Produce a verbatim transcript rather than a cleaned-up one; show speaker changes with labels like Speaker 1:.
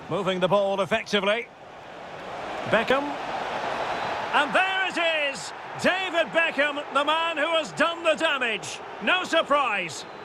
Speaker 1: Moving the ball effectively. Beckham. And there it is! David Beckham, the man who has done the damage. No surprise.